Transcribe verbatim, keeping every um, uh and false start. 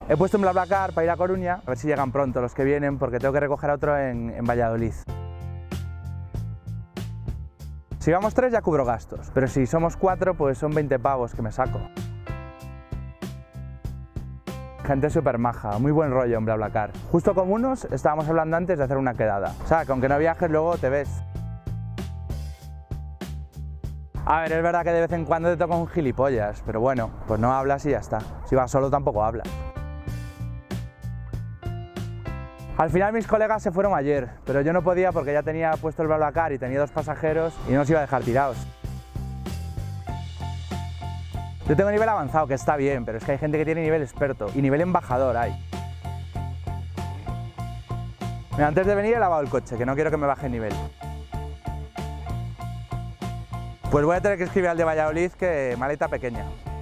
He puesto un BlaBlaCar para ir a Coruña, a ver si llegan pronto los que vienen, porque tengo que recoger a otro en, en Valladolid. Si vamos tres ya cubro gastos, pero si somos cuatro pues son veinte pavos que me saco. Gente súper maja, muy buen rollo en BlaBlaCar. Justo como unos estábamos hablando antes de hacer una quedada. O sea, que aunque no viajes luego te ves. A ver, es verdad que de vez en cuando te toca un gilipollas, pero bueno, pues no hablas y ya está. Si vas solo tampoco hablas. Al final mis colegas se fueron ayer, pero yo no podía porque ya tenía puesto el BlaBlaCar y tenía dos pasajeros y no os iba a dejar tirados. Yo tengo nivel avanzado, que está bien, pero es que hay gente que tiene nivel experto y nivel embajador hay. Mira, antes de venir he lavado el coche, que no quiero que me baje el nivel. Pues voy a tener que escribir al de Valladolid que maleta pequeña.